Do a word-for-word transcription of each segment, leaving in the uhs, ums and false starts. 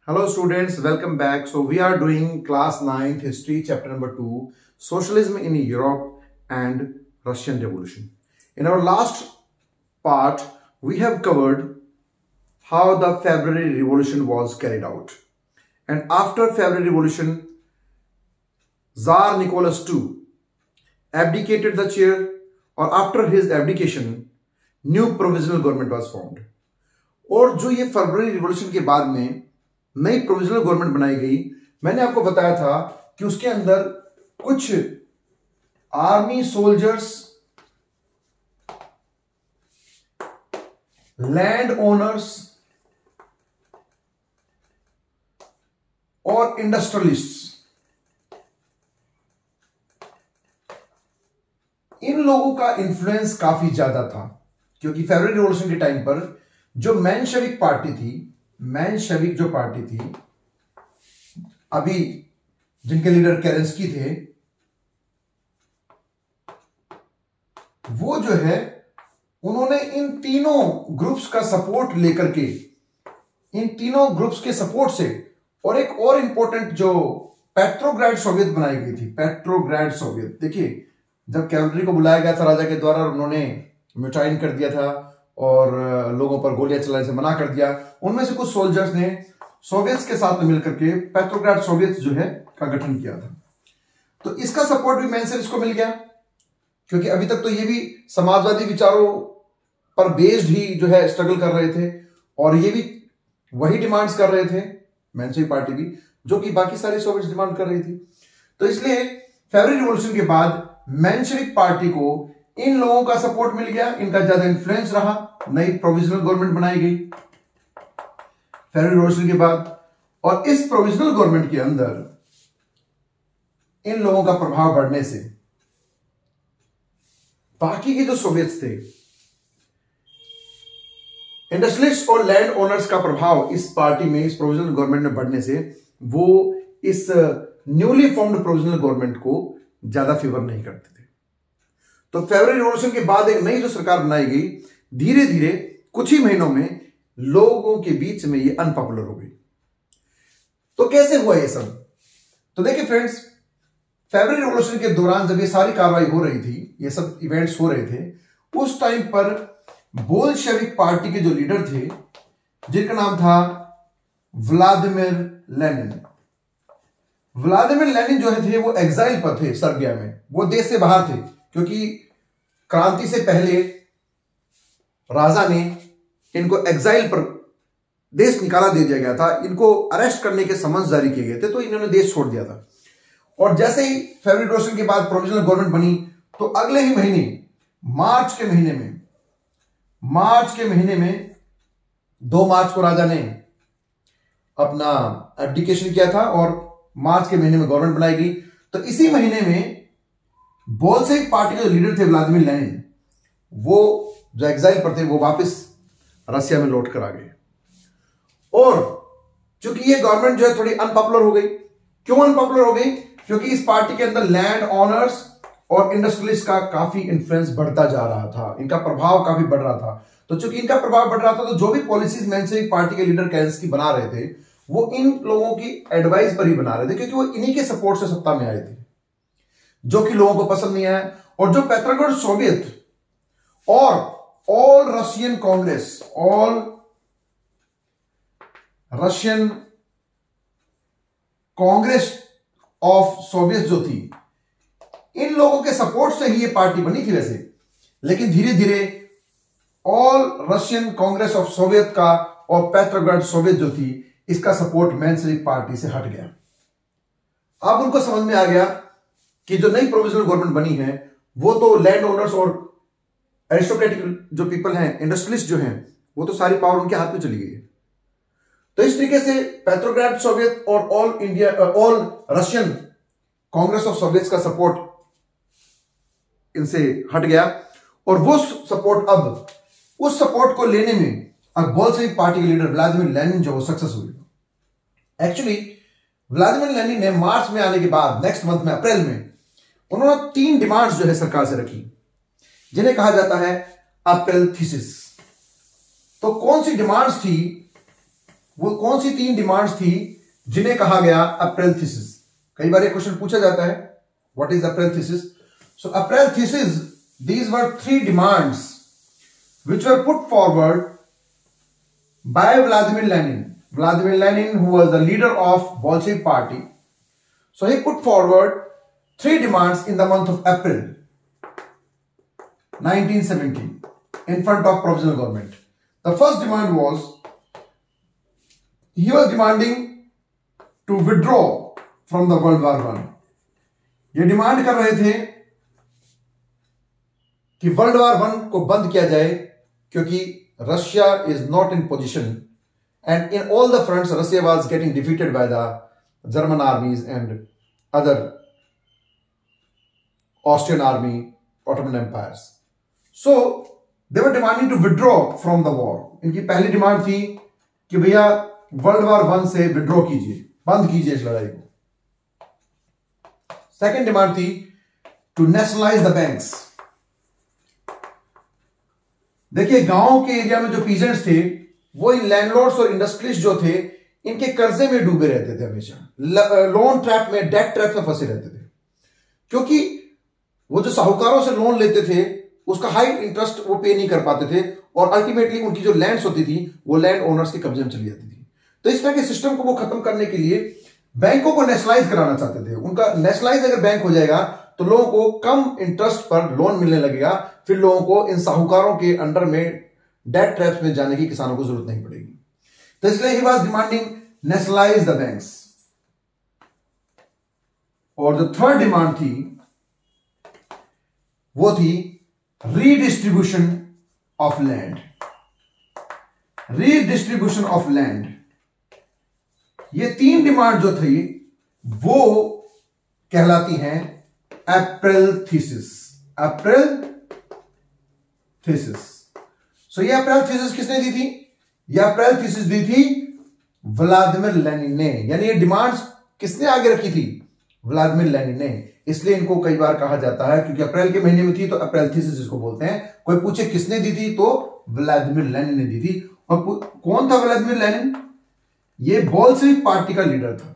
Hello students, welcome back. So we are doing class ninth history chapter number two, socialism in Europe and Russian Revolution. In our last part, we have covered how the February Revolution was carried out. And after February Revolution, Tsar Nicholas the Second abdicated the chair, or after his abdication, new provisional government was formed. और जो ये फरवरी revolution के बाद में नई provisional government बनाई गई, मैंने आपको बताया था कि उसके अंदर कुछ आर्मी सोल्जर्स, लैंड ओनर्स और इंडस्ट्रियलिस्ट्स, इन लोगों का इन्फ्लुएंस काफी ज्यादा था, क्योंकि फरवरी रिवॉल्यूशन के टाइम पर जो मेंशेविक पार्टी थी, मेंशेविक जो पार्टी थी, अभी जिनके लीडर केरेंस्की थे, वो जो है उन्होंने इन तीनों ग्रुप्स का सपोर्ट लेकर के, इन तीनों ग्रुप्स के सपोर्ट से, और एक और इंपॉर्टेंट जो पेट्रोग्राड सोवियत बनाई गई थी, पेट्रोग्राड सोवियत। देखिए, जब कैवलरी को बुलाया गया था राजा के द्वारा, उन्होंने म्यूटाइन कर दिया था और लोगों पर गोलियां चलाने से मना कर दिया। उनमें से कुछ सोल्जर्स ने सोवियत्स के साथ में मिलकर के पेट्रोग्राड सोवियत जो है का गठन किया था। तो इसका सपोर्ट भी मेंशेविक्स को मिल गया, क्योंकि अभी तक तो ये भी समाजवादी विचारों पर बेस्ड ही जो है स्ट्रगल कर रहे थे, और ये भी वही डिमांड्स कर रहे थे, मेंशेविक पार्टी भी, जो कि बाकी सारी सोवियट्स डिमांड कर रही थी। तो इसलिए फरवरी रिवॉल्यूशन के बाद मेंशेविक पार्टी को इन लोगों का सपोर्ट मिल गया, इनका ज्यादा इन्फ्लुएंस रहा, नई प्रोविजनल गवर्नमेंट बनाई गई फरवरी रिवॉल्यूशन के बाद। और इस प्रोविजनल गवर्नमेंट के अंदर इन लोगों का प्रभाव बढ़ने से बाकी के जो सोवियट्स थे, इंडस्ट्रियलिस्ट और लैंड ओनर्स का प्रभाव इस पार्टी में, इस प्रोविजनल गवर्नमेंट में बढ़ने से वो इस न्यूली फॉर्म्ड प्रोविजनल गवर्नमेंट को ज्यादा फेवर नहीं करते थे। तो फरवरी रिवॉल्यूशन के बाद एक नई जो सरकार बनाई गई, धीरे धीरे कुछ ही महीनों में लोगों के बीच में ये अनपॉपुलर हो गई। तो कैसे हुआ ये सब? तो देखिए फ्रेंड्स, फरवरी रिवॉल्यूशन के दौरान जब ये सारी कार्रवाई हो रही थी, ये सब इवेंट्स हो रहे थे, उस टाइम पर बोल्शेविक पार्टी के जो लीडर थे, जिनका नाम था व्लादिमीर लेनिन, व्लादिमीर लेनिन जो थे वो एग्जाइल पर थे सर्बिया में, वो देश से बाहर थे, क्योंकि क्रांति से पहले राजा ने इनको एग्जाइल पर देश निकाला दे दिया गया था, इनको अरेस्ट करने के समन्स जारी किए गए थे, तो इन्होंने देश छोड़ दिया था। और जैसे ही फरवरी रिवॉल्यूशन के बाद प्रोविजनल गवर्नमेंट बनी, तो अगले ही महीने मार्च के महीने में मार्च के महीने में दो मार्च को राजा ने अपना एब्डिकेशन किया था और मार्च के महीने में गवर्नमेंट बनाई गई। तो इसी महीने में बोल्शेविक पार्टी के जो लीडर थे व्लादिमीर लेनिन, वो जो एग्जाइल पर थे, वो वापस रसिया में लौट कर आ गए। और चूंकि ये गवर्नमेंट जो है थोड़ी अनपॉपुलर हो गई। क्यों अनपॉपुलर हो गई? क्योंकि इस पार्टी के अंदर लैंड ओनर्स और इंडस्ट्रियलिस्ट का काफी इंफ्लुएंस बढ़ता जा रहा था, इनका प्रभाव काफी बढ़ रहा था। तो चूंकि इनका प्रभाव बढ़ रहा था, तो जो भी पॉलिसीज मेंशेविक पार्टी के लीडर केरेंस्की बना रहे थे, वो इन लोगों की एडवाइस पर ही बना रहे थे, क्योंकि वो इन्हीं के सपोर्ट से सत्ता में आए थे, जो कि लोगों को पसंद नहीं आया। और जो पेट्रोग्राड सोवियत और All Russian Congress, All Russian Congress of Soviet जो थी, इन लोगों के सपोर्ट से ही ये पार्टी बनी थी वैसे, लेकिन धीरे धीरे All Russian Congress of Soviet का और पेट्रोग्राड सोवियत जो थी, इसका सपोर्ट मेंशेविक पार्टी से हट गया। अब उनको समझ में आ गया कि जो नई प्रोविजनल गवर्नमेंट बनी है, वो तो लैंड ओनर्स और एरिस्टोक्रेटिक जो पीपल हैं, इंडस्ट्रियलिस्ट जो हैं, वो तो सारी पावर उनके हाथ में चली गई है। तो इस तरीके से पेट्रोग्राड सोवियत और All India All Russian Congress of Soviet का सपोर्ट इनसे हट गया, और वो सपोर्ट, अब उस सपोर्ट को लेने में अब बोल्शेविक पार्टी के लीडर व्लादिमीर लेनिन जो वो सक्सेस हुए। एक्चुअली व्लादिमीर लेनिन ने मार्च में आने के बाद, नेक्स्ट मंथ में, अप्रैल में, उन्होंने तीन डिमांड्स जो है सरकार से रखी, जिन्हें कहा जाता है अप्रैल थीसिस। तो कौन सी डिमांड्स थी वो कौन सी तीन डिमांड्स थी जिन्हें कहा गया अप्रैल थीसिस? कई बार ये क्वेश्चन पूछा जाता है, what is April thesis? So April thesis, these were three demands which were put forward by Vladimir Lenin. Vladimir Lenin, who was the leader of Bolshevik party. So he put forward three demands in the month of April nineteen seventeen in front of provisional government. The first demand was, he was demanding to withdraw from the World War One. ये demand कर रहे थे कि world war one को बंद किया जाए, क्योंकि Russia is not in position and in all the fronts Russia was getting defeated by the German armies and other Austrian army, Ottoman empires. So they were demanding to withdraw from the war. इनकी पहली demand थी कि भैया world war one से withdraw कीजिए, बंद कीजिए इस लड़ाई को. सेकेंड डिमांड थी टू नेशनलाइज द बैंक्स. देखिए, गांव के एरिया में जो पीजेंट्स थे वो इन लैंडलॉर्ड्स और इंडस्ट्रियलिस्ट जो थे इनके कर्जे में डूबे रहते थे, हमेशा लोन ट्रैप में, डेट ट्रैप में फंसे रहते थे, क्योंकि वो जो साहूकारों से लोन लेते थे उसका हाई इंटरेस्ट वो पे नहीं कर पाते थे और अल्टीमेटली उनकी जो लैंड्स होती थी वो लैंड ओनर्स के कब्जे में चली जाती थी. तो इस तरह के सिस्टम को वो खत्म करने के लिए बैंकों को नेशनलाइज कराना चाहते थे. उनका नेशनलाइज अगर बैंक हो जाएगा तो लोगों को कम इंटरेस्ट पर लोन मिलने लगेगा, फिर लोगों को इन साहूकारों के अंडर में डेट ट्रैप्स में जाने की किसानों को जरूरत नहीं पड़ेगी. तो इसलिए he was demanding nationalise the banks. और जो थर्ड डिमांड थी वो थी redistribution of land. Redistribution of land. ये तीन डिमांड जो थी वो कहलाती हैं अप्रैल थीसिस. अप्रैल थीसिस. सो ये अप्रैल थीसिस किसने दी थी? ये अप्रैल थीसिस दी थी व्लादिमीर लेनिन ने. यानी ये डिमांड्स किसने आगे रखी थी? व्लादिमीर लेनिन ने. इसलिए इनको कई बार कहा जाता है, क्योंकि अप्रैल के महीने में थी तो अप्रैल थीसिस इसको बोलते हैं. कोई पूछे किसने दी थी तो व्लादिमीर लेनिन ने दी थी. और कौन था व्लादिमीर लेनिन? ये बोल्शेविक पार्टी का लीडर था.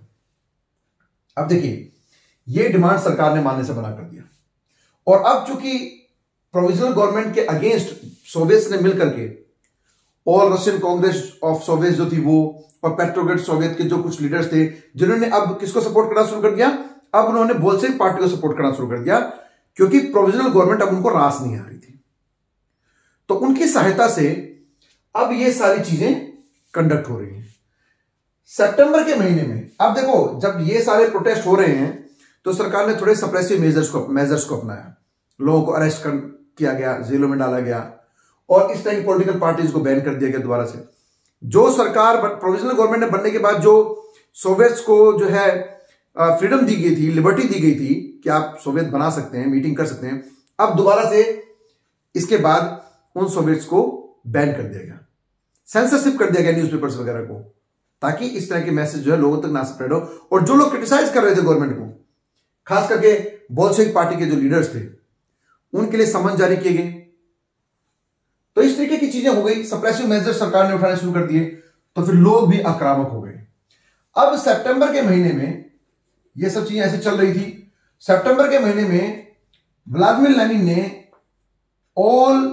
अब देखिए, ये डिमांड सरकार ने मानने से मना कर दिया और अब चूंकि प्रोविजनल गवर्नमेंट के अगेंस्ट सोवियत ने मिलकर के और रशियन कांग्रेस ऑफ सोवियत जो थी वो और पेट्रोग्रेड सोवियत के जो कुछ लीडर्स थे जिन्होंने अब किसको सपोर्ट करना शुरू कर दिया? अब उन्होंने बोल्शेविक पार्टी को सपोर्ट करना शुरू कर दिया, क्योंकि प्रोविजनल गवर्नमेंट अब उनको रास नहीं आ रही थी. तो उनकी सहायता से अब ये सारी चीजें कंडक्ट हो रही हैं. सितंबर के महीने में अब देखो, जब ये सारे प्रोटेस्ट हो रहे हैं तो सरकार ने थोड़े सप्रेसिव मेजर्स को मेजर्स को अपनाया. लोगों को अरेस्ट कर किया गया, जेलों में डाला गया और इस तरह की पॉलिटिकल पार्टीज को बैन कर दिया गया दोबारा से. जो सरकार प्रोविजनल गवर्नमेंट ने बनने के बाद जो सोवियट्स को जो है फ्रीडम दी गई थी, लिबर्टी दी गई थी कि आप सोवियत बना सकते हैं, मीटिंग कर सकते हैं, अब दोबारा से इसके बाद उन सोवियट्स को बैन कर दिया गया, सेंसरशिप कर दिया गया न्यूज़पेपर्स वगैरह को, ताकि इस तरह के मैसेज जो है लोगों तक ना स्प्रेड हो. और जो लोग क्रिटिसाइज कर रहे थे गवर्नमेंट को, खास करके बोल्शेविक पार्टी के जो लीडर्स थे, उनके लिए समन जारी किए गए. तो इस तरीके की चीजें हो गई. सप्रेसिव मेजर सरकार ने उठाने शुरू कर दिए, तो फिर लोग भी आक्रामक हो गए. अब सितंबर के महीने में ये सब चीजें ऐसे चल रही थी. सितंबर के महीने में व्लादिमीर लेनिन ने all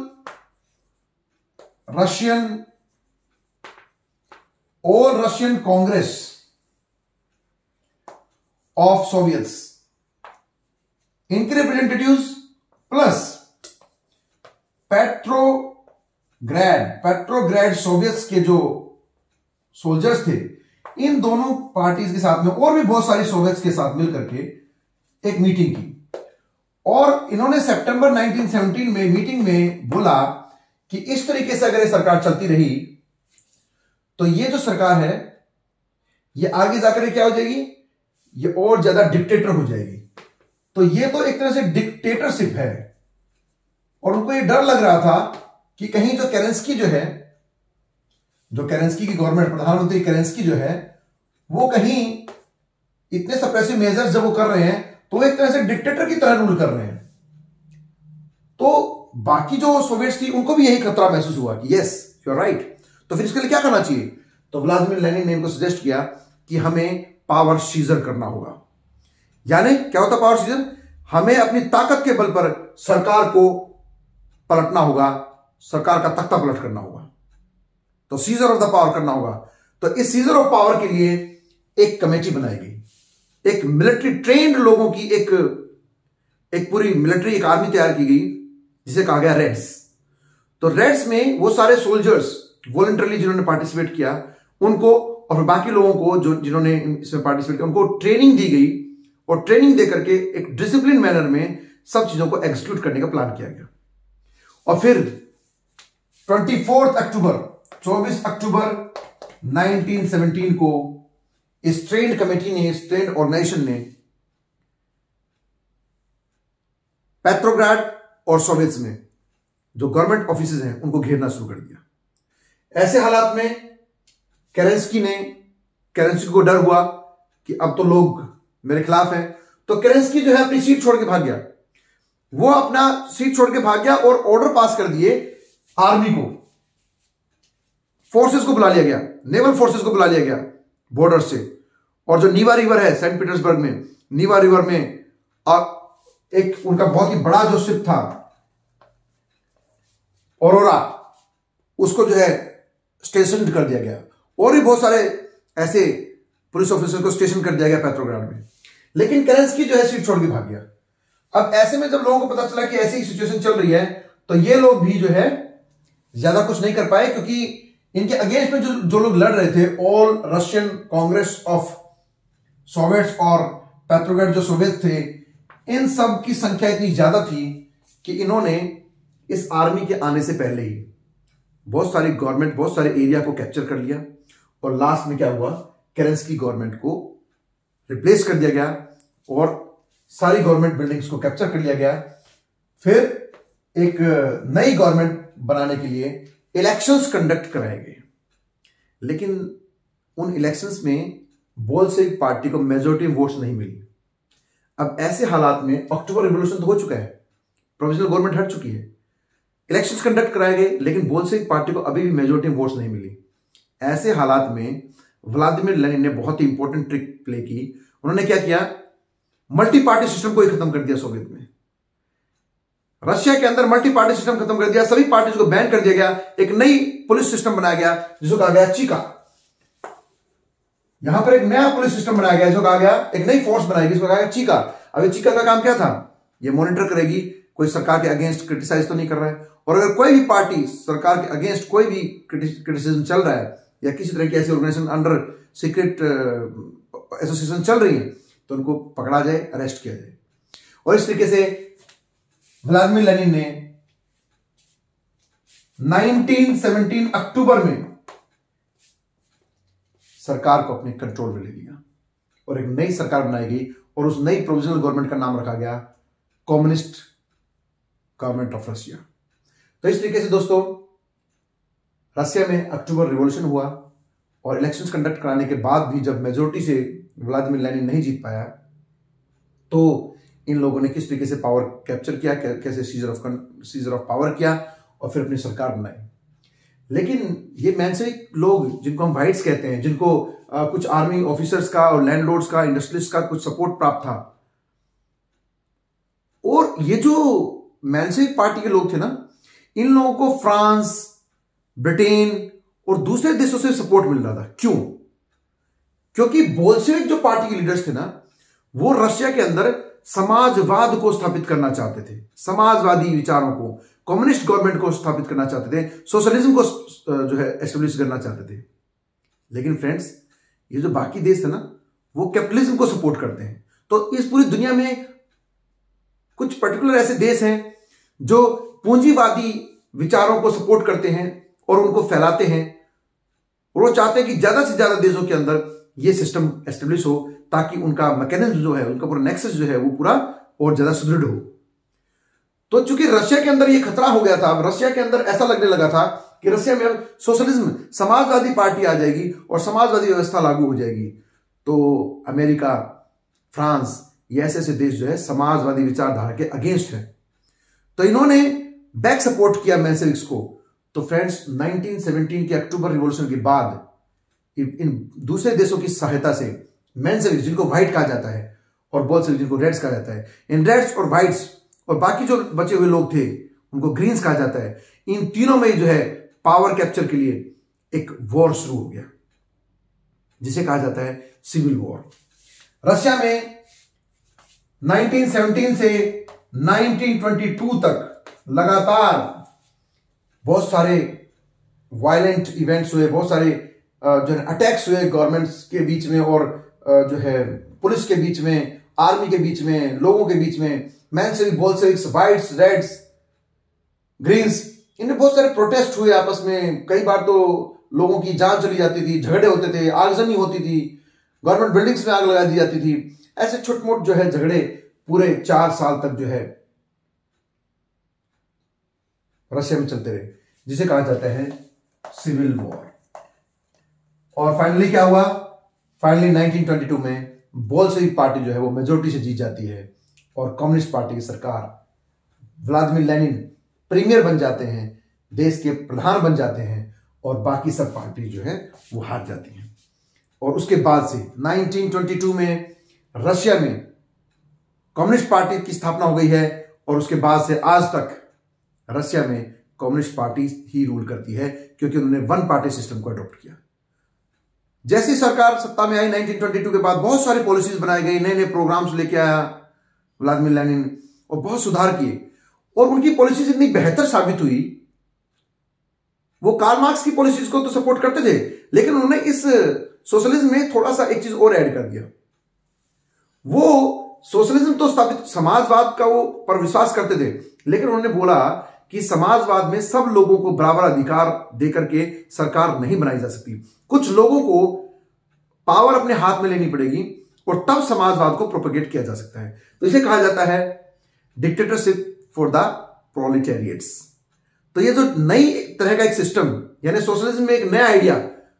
Russian all Russian Congress of soviets, इनके representatives plus Petrograd Petrograd soviets के जो सोल्जर्स थे, इन दोनों पार्टीज के साथ में और भी बहुत सारी सोवियट्स के साथ मिलकर के एक मीटिंग की. और इन्होंने सितंबर नाइनटीन सेवनटीन में मीटिंग में बोला कि इस तरीके से अगर ये सरकार चलती रही तो ये जो सरकार है ये आगे जाकर क्या हो जाएगी? ये और ज्यादा डिक्टेटर हो जाएगी. तो ये तो एक तरह से डिक्टेटरशिप है. और उनको ये डर लग रहा था कि कहीं जो केरेंस्की जो है, जो केरेंस्की की गवर्नमेंट, प्रधानमंत्री केरेंस्की जो है, वो कहीं इतने सप्रेसिव मेजर्स जब वो कर रहे हैं तो एक तरह से डिक्टेटर की तरह रूल कर रहे हैं. तो बाकी जो सोवियट्स थी उनको भी यही खतरा महसूस हुआ कि यस यू आर राइट. तो फिर इसके लिए क्या करना चाहिए? तो व्लादिमीर लेनिन ने इनको सजेस्ट किया कि हमें पावर सीजर करना होगा। यानी क्या होता पावर सीजर? हमें अपनी ताकत के बल पर सरकार को पलटना होगा, सरकार का तख्ता पलट करना होगा, तो सीजर ऑफ द पावर करना होगा। तो इस सीजर ऑफ पावर के लिए एक कमेटी बनाई गई, एक मिलिट्री ट्रेन्ड लोगों की एक एक पूरी मिलिट्री एक आर्मी तैयार की गई जिसे कहा गया रेड्स। तो रेड्स में वो सारे सोल्जर्स वॉलंटरली जिन्होंने पार्टिसिपेट किया उनको, और बाकी लोगों को जो जिन्होंने इसमें पार्टिसिपेट किया उनको ट्रेनिंग दी गई, और ट्रेनिंग देकर के एक डिसिप्लिन मैनर में सब चीजों को एग्जीक्यूट करने का प्लान किया गया। और फिर चौबीस अक्टूबर चौबीस अक्टूबर उन्नीस सौ सत्रह को इस ट्रेंड कमेटी ने, इस ट्रेंड ऑर्गेनाइजेशन ने पेट्रोग्राड और सोवियत में जो गवर्नमेंट ऑफिसेज हैं उनको घेरना शुरू कर दिया। ऐसे हालात में केरेंस्की ने केरेंस्की को डर हुआ कि अब तो लोग मेरे खिलाफ हैं, तो केरेंस्की जो है अपनी सीट छोड़ के भाग गया। वो अपना सीट छोड़ के भाग गया और ऑर्डर पास कर दिए आर्मी को, फोर्सेस को बुला लिया गया, नेवल फोर्सेस को बुला लिया गया बॉर्डर से। और जो नीवा रिवर है सेंट पीटर्सबर्ग में, नीवा रिवर में और एक उनका बहुत ही बड़ा जो शिप था औरोरा, उसको जो है स्टेशन कर दिया गया, और भी बहुत सारे ऐसे पुलिस ऑफिसर को स्टेशन कर दिया गया पेट्रोग्राड में। लेकिन केरेंस्की जो है सीट छोड़ के भाग गया। अब ऐसे में जब लोगों को पता चला कि ऐसी सिचुएशन चल रही है, तो ये लोग भी जो है ज्यादा कुछ नहीं कर पाए, क्योंकि इनके अगेंस्ट में जो जो लोग लड़ रहे थे, all Russian Congress of soviets और पेट्रोग्राड जो सोवियत थे, इन सब की संख्या इतनी ज्यादा थी कि इन्होंने इस आर्मी के आने से पहले ही बहुत सारी गवर्नमेंट, बहुत सारे एरिया को कैप्चर कर लिया। और लास्ट में क्या हुआ, केरेंस्की गवर्नमेंट को रिप्लेस कर दिया गया और सारी गवर्नमेंट बिल्डिंग्स को कैप्चर कर लिया गया। फिर एक नई गवर्नमेंट बनाने के लिए इलेक्शंस कंडक्ट कराए गए, लेकिन उन इलेक्शंस में बोल्शेविक पार्टी को मेजॉरिटी वोट्स नहीं मिली। अब ऐसे हालात में अक्टूबर रिवॉल्यूशन तो हो चुका है, प्रोविजनल गवर्नमेंट हट चुकी है, इलेक्शंस कंडक्ट कराए गए, लेकिन बोल्शेविक पार्टी को अभी भी मेजॉरिटी वोट्स नहीं मिली। ऐसे हालात में व्लादिमीर लेनिन ने बहुत ही इंपॉर्टेंट ट्रिक प्ले की। उन्होंने क्या किया, मल्टी पार्टी सिस्टम को ही खत्म कर दिया। सोवियत में, रशिया के अंदर मल्टी पार्टी सिस्टम खत्म कर दिया, सभी पार्टीज को बैन कर दिया गया। एक नई पुलिस सिस्टम बनाया गया जिसको कहा गया चीका। यहां पर एक नया पुलिस सिस्टम बनाया गया जिसको कहा गया, एक नई फोर्स बनाई गई जिसको कहा गया चीका। अब ये चीका का काम क्या था, ये मॉनिटर करेगी कोई सरकार के अगेंस्ट क्रिटिसाइज तो नहीं कर रहा है, और अगर कोई भी पार्टी सरकार के अगेंस्ट कोई भी क्रिटिसिज्म चल रहा है या किसी तरह की ऐसी ऑर्गेनाइजेशन अंडर सीक्रेट एसोसिएशन चल रही है, तो उनको पकड़ा जाए, अरेस्ट किया जाए। और इस तरीके से व्लादिमीर लेनिन ने उन्नीस सौ सत्रह अक्टूबर में सरकार को अपने कंट्रोल में ले लिया और एक नई सरकार बनाई गई, और उस नई प्रोविजनल गवर्नमेंट का नाम रखा गया कम्युनिस्ट गवर्नमेंट ऑफ रशिया। तो इस तरीके से दोस्तों रशिया में अक्टूबर रिवॉल्यूशन हुआ, और इलेक्शंस कंडक्ट कराने के बाद भी जब मेजोरिटी से व्लादिमीर लेनिन नहीं जीत पाया, तो इन लोगों ने किस तरीके से पावर कैप्चर किया, कैसे seizure of seizure of power किया और फिर अपनी सरकार बनाई। लेकिन ये मैंसेविक लोग जिनको हम वाइट्स कहते हैं, जिनको आ, कुछ आर्मी ऑफिसर्स का और लैंडलॉर्ड्स का, इंडस्ट्रियलिस्ट का कुछ सपोर्ट प्राप्त था, और ये जो मैंसेविक पार्टी के लोग थे ना, इन लोगों को फ्रांस, ब्रिटेन और दूसरे देशों से सपोर्ट मिल रहा था। क्यों? क्योंकि बोल्शेविक जो पार्टी के लीडर्स थे ना, वो रशिया के अंदर समाजवाद को स्थापित करना चाहते थे, समाजवादी विचारों को, कम्युनिस्ट गवर्नमेंट को स्थापित करना चाहते थे, सोशलिज्म को जो है एस्टेब्लिश करना चाहते थे। लेकिन फ्रेंड्स, ये जो बाकी देश थे ना, वो कैपिटलिज्म को सपोर्ट करते हैं। तो इस पूरी दुनिया में कुछ पर्टिकुलर ऐसे देश हैं जो पूंजीवादी विचारों को सपोर्ट करते हैं और उनको फैलाते हैं, और वो चाहते हैं कि ज्यादा से ज्यादा देशों के अंदर ये सिस्टम एस्टेब्लिश हो, ताकि उनका मैकेनिज्म जो है, उनका पूरा नेक्सस जो है, वो पूरा और ज्यादा सुदृढ़ हो। तो चूंकि रशिया के अंदर ये खतरा हो गया था, रशिया के अंदर ऐसा लगने लगा था कि रशिया में अब सोशलिज्म, समाजवादी पार्टी आ जाएगी और समाजवादी व्यवस्था लागू हो जाएगी, तो अमेरिका, फ्रांस, ये ऐसे ऐसे देश जो है समाजवादी विचारधारा के अगेंस्ट है। तो इन्होंने बैक सपोर्ट किया मेंशेविक्स को। तो फ्रेंड्स, उन्नीस सौ सत्रह के अक्टूबर रिवॉल्यूशन के बाद इन दूसरे देशों की सहायता से मेंसेविक, जिनको व्हाइट कहा जाता है, और बोल्शेविक, जिनको रेड्स कहा जाता है, इन रेड्स और व्हाइट्स और बाकी जो बचे हुए लोग थे उनको ग्रीन्स कहा जाता है, इन तीनों में जो है पावर कैप्चर के लिए एक वॉर शुरू हो गया जिसे कहा जाता है सिविल वॉर। रशिया में नाइनटीन सेवनटीन से नाइनटीन ट्वेंटी टू तक लगातार बहुत सारे वायलेंट इवेंट्स हुए, बहुत सारे जो है अटैक्स हुए गवर्नमेंट्स के बीच में और जो है पुलिस के बीच में, आर्मी के बीच में, लोगों के बीच में, Menshevik, Bolsheviks, whites, reds, greens, इनमें बहुत सारे प्रोटेस्ट हुए आपस में। कई बार तो लोगों की जान चली जाती थी, झगड़े होते थे, आगजनी होती थी, गवर्नमेंट बिल्डिंग्स में आग लगा दी जाती थी। ऐसे छोटे मोटे जो है झगड़े पूरे चार साल तक जो है रशिया में चलते रहे, जिसे कहा जाता है सिविल वॉर। और फाइनली क्या हुआ? फाइनली नाइनटीन ट्वेंटी टू में बोल्शेविक पार्टी जो है वो मेजोरिटी से जीत जाती है और कम्युनिस्ट पार्टी की सरकार, व्लादिमीर लेनिन प्रीमियर बन जाते हैं, देश के प्रधान बन जाते हैं और बाकी सब पार्टी जो है वो हार जाती हैं। और उसके बाद से नाइनटीन ट्वेंटी टू में रशिया में कम्युनिस्ट पार्टी की स्थापना हो गई है और उसके बाद से आज तक रशिया में कम्युनिस्ट पार्टी ही रूल करती है, क्योंकि उन्होंने वन पार्टी सिस्टम को अडॉप्ट किया। जैसी सरकार सत्ता में आई नाइनटीन ट्वेंटी टू के बाद बहुत सारी पॉलिसीज बनाई गई, नए नए प्रोग्राम्स लेके आया व्लादिमीर लेनिन और बहुत सुधार किए और उनकी पॉलिसीज इतनी बेहतर साबित हुई। वो कार्ल मार्क्स की पॉलिसीज को तो सपोर्ट करते थे, लेकिन उन्होंने इस सोशलिज्म में थोड़ा सा एक चीज और ऐड कर दिया। वो सोशलिज्म तो स्थापित, समाजवाद का वो पर विश्वास करते थे, लेकिन उन्होंने बोला कि समाजवाद में सब लोगों को बराबर अधिकार देकर के सरकार नहीं बनाई जा सकती, कुछ लोगों को पावर अपने हाथ में लेनी पड़ेगी और तब समाजवाद को प्रोपेगेट किया जा सकता है। तो इसे कहा जाता है डिक्टेटरशिप फॉर द प्रोलेटेरिएट्स। तो ये जो नई तरह का एक सिस्टम, यानी सोशलिज्म में एक नया आइडिया,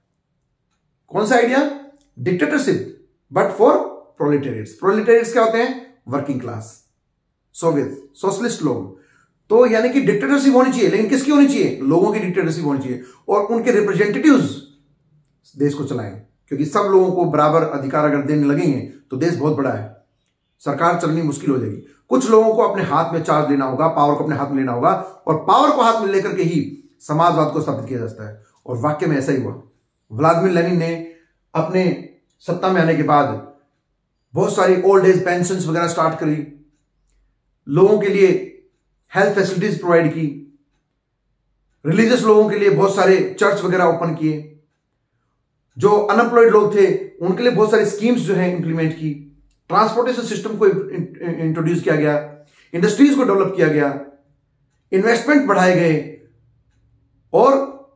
कौन सा idea? Dictatorship but for proletariats. Proletariats क्या होते हैं? वर्किंग क्लास, सोवियत, सोशलिस्ट लोग। तो यानी कि डिक्टेटरशिप होनी चाहिए, लेकिन किसकी होनी चाहिए? लोगों की डिक्टेटरशिप होनी चाहिए और उनके रिप्रेजेंटेटिव्स देश को चलाएं, क्योंकि सब लोगों को बराबर अधिकार अगर देने लगेंगे तो देश बहुत बड़ा है, सरकार चलनी मुश्किल हो जाएगी। कुछ लोगों को अपने हाथ में चार्ज लेना होगा, पावर को अपने हाथ में लेना होगा और पावर को हाथ में लेकर के ही समाजवाद को स्थापित किया जाता है। और वाकई में ऐसा ही हुआ। व्लादिमीर लेनिन ने अपने सत्ता में आने के बाद बहुत सारी ओल्ड एज पेंशन वगैरह स्टार्ट करी, लोगों के लिए हेल्थ फैसिलिटीज प्रोवाइड की, रिलीजियस लोगों के लिए बहुत सारे चर्च वगैरह ओपन किए, जो अनएम्प्लॉयड लोग थे उनके लिए बहुत सारी स्कीम्स जो है इंप्लीमेंट की, ट्रांसपोर्टेशन सिस्टम को इंट्रोड्यूस किया गया, इंडस्ट्रीज को डेवलप किया गया, इन्वेस्टमेंट बढ़ाए गए और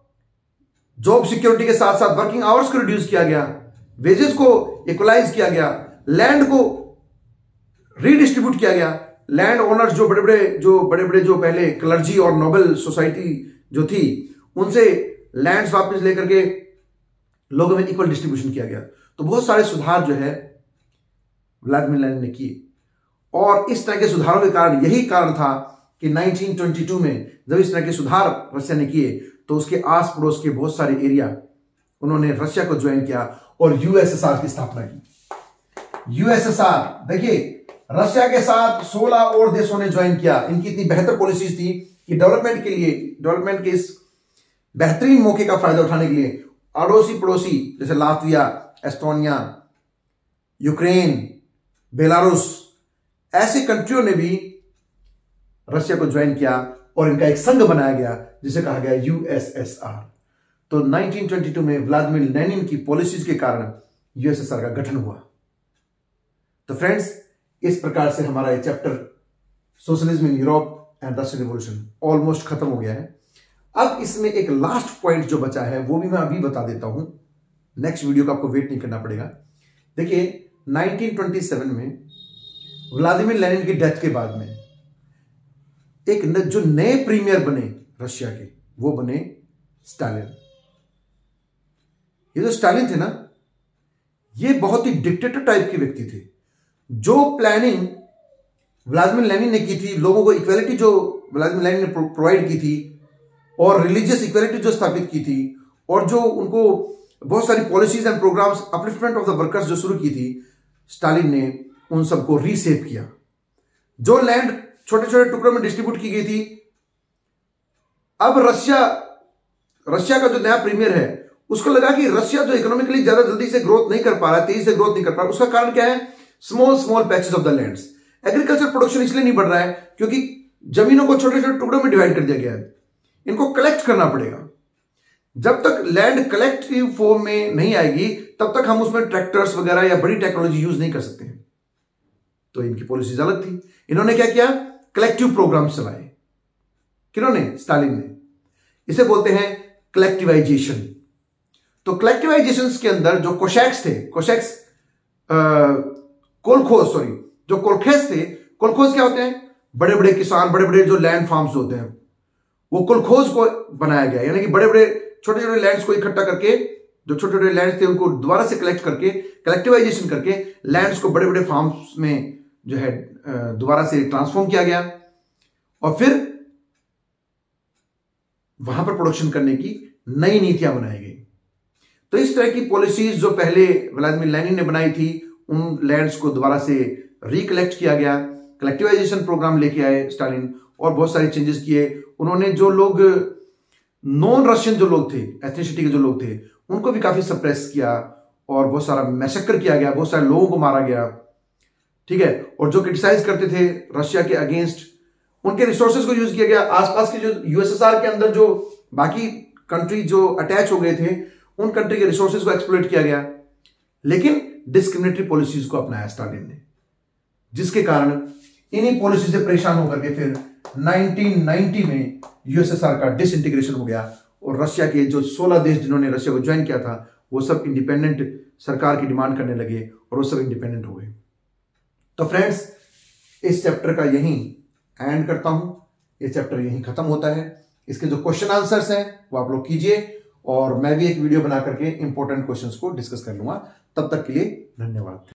जॉब सिक्योरिटी के साथ साथ वर्किंग आवर्स को रिड्यूस किया गया, वेजेस को इक्वलाइज किया गया, लैंड को रीडिस्ट्रीब्यूट किया गया। लैंड ओनर्स जो बड़े बड़े जो बड़े बड़े जो पहले क्लर्जी और नोबल सोसाइटी जो थी, उनसे लैंड्स वापस लेकर के लोगों में इक्वल डिस्ट्रीब्यूशन किया गया। तो बहुत सारे सुधार जो है व्लादिमीर लेनिन ने किए और इस तरह के सुधारों के कारण, यही कारण था कि नाइनटीन ट्वेंटी टू में जब इस तरह के सुधार रशिया ने किए तो उसके आस पड़ोस के बहुत सारे एरिया उन्होंने रशिया को ज्वाइन किया और यूएसएसआर की स्थापना की। यूएसएसआर, देखिए रशिया के साथ सोलह और देशों ने ज्वाइन किया। इनकी इतनी बेहतर पॉलिसीज थी कि डेवलपमेंट के लिए, डेवलपमेंट के इस बेहतरीन मौके का फायदा उठाने के लिए अड़ोसी पड़ोसी जैसे लातविया, एस्टोनिया, यूक्रेन, बेलारूस, ऐसे कंट्रियों ने भी रशिया को ज्वाइन किया और इनका एक संघ बनाया गया जिसे कहा गया यूएसएसआर। तो नाइनटीन ट्वेंटी टू में व्लादिमीर लेनिन की पॉलिसीज के कारण यूएसएसआर का गठन हुआ। तो फ्रेंड्स, इस प्रकार से हमारा ये chapter socialism in Europe and Russian revolution almost खत्म हो गया है। अब इसमें एक लास्ट पॉइंट जो बचा है वो भी मैं अभी बता देता हूं, नेक्स्ट वीडियो का आपको वेट नहीं करना पड़ेगा। देखिए नाइनटीन ट्वेंटी सेवन में व्लादिमीर लेनिन की डेथ के बाद में एक न, जो नए प्रीमियर बने रशिया के, वो बने स्टालिन। ये जो स्टालिन थे ना, ये बहुत ही डिक्टेटर टाइप के व्यक्ति थे। जो प्लानिंग व्लादिमीर लेनिन ने की थी, लोगों को इक्वालिटी जो व्लादिमीर लेनिन ने प्रोवाइड की थी और रिलीजियस इक्वालिटी जो स्थापित की थी और जो उनको बहुत सारी policies and programmes upliftment of the workers जो शुरू की थी, स्टालिन ने उन सबको रीसेप किया। जो लैंड छोटे छोटे टुकड़ों में डिस्ट्रीब्यूट की गई थी, अब रशिया रशिया का जो नया प्रीमियर है उसको लगा कि रशिया जो इकोनॉमिकली ज्यादा जल्दी से ग्रोथ नहीं कर पा रहा है, तेजी से ग्रोथ नहीं कर पा रहा, उसका कारण क्या है? Small small patches of the lands. Agriculture production इसलिए नहीं बढ़ रहा है क्योंकि जमीनों को छोटे छोटे टुकड़ों में डिवाइड कर दिया गया है। इनको कलेक्ट करना पड़ेगा। जब तक लैंड कलेक्टिव फॉर्म में नहीं आएगी तब तक हम उसमें ट्रैक्टर्स वगैरह या बड़ी टेक्नोलॉजी यूज नहीं कर सकते हैं। तो इनकी पॉलिसीज अलग थी। इन्होंने क्या किया? कलेक्टिव प्रोग्राम चलाए। किन्होंने? स्टालिन ने। इसे बोलते हैं कलेक्टिवाइजेशन। तो कलेक्टिवाइजेशन के अंदर जो कोशैक्स थे, कोशैक्स कोलखोज सॉरी जो कोलखेज थे, कोलखोज क्या होते हैं? बड़े बड़े किसान, बड़े बड़े जो लैंड फार्म्स होते हैं, वो कोलखोज को बनाया गया, यानी कि बड़े बड़े छोटे छोटे लैंड्स को इकट्ठा करके, जो छोटे छोटे लैंड्स थे उनको दोबारा से कलेक्ट करके, कलेक्टिवाइजेशन करके लैंड्स को बड़े बड़े फार्म्स में जो है दोबारा से ट्रांसफॉर्म किया गया और फिर वहां पर प्रोडक्शन करने की नई नीतियां बनाई गई। तो इस तरह की पॉलिसीज जो पहले व्लादिमीर लेनिन ने बनाई थी, उन लैंड्स को दोबारा से रिकलेक्ट किया गया। कलेक्टिवाइजेशन प्रोग्राम लेके आए स्टालिन और बहुत सारे चेंजेस किए। उन्होंने जो लोग नॉन रशियन जो लोग थे, एथनिसिटी के जो लोग थे, उनको भी काफी सप्रेस किया और बहुत सारा मैसेकर किया गया, बहुत सारे लोगों को मारा गया। ठीक है। और जो क्रिटिसाइज करते थे रशिया के अगेंस्ट, उनके रिसोर्सेज को यूज किया गया। आसपास के जो यूएसएसआर के अंदर जो बाकी कंट्री जो अटैच हो गए थे, उन कंट्री के रिसोर्सेज को एक्सप्लॉइट किया गया, लेकिन डिस्क्रिमिनेटरी पॉलिसीज को अपनाया स्टालिन ने, जिसके कारण इन्हीं पॉलिसी से परेशान होकर के फिर नाइनटीन नाइंटी में यूएसएसआर का डिसइंटीग्रेशन हो गया और रशिया के जो सोलह देश जिन्होंने रशिया को ज्वाइन किया था, वो सब इंडिपेंडेंट सरकार की डिमांड करने लगे और वो सब इंडिपेंडेंट हो गए। तो फ्रेंड्स, इस चैप्टर का यहीं एंड करता हूं। ये चैप्टर यहीं खत्म होता है। इसके जो क्वेश्चन आंसर्स हैं वो आप लोग कीजिए और मैं भी एक वीडियो बना करके इंपॉर्टेंट क्वेश्चंस को डिस्कस कर लूंगा। तब तक के लिए धन्यवाद।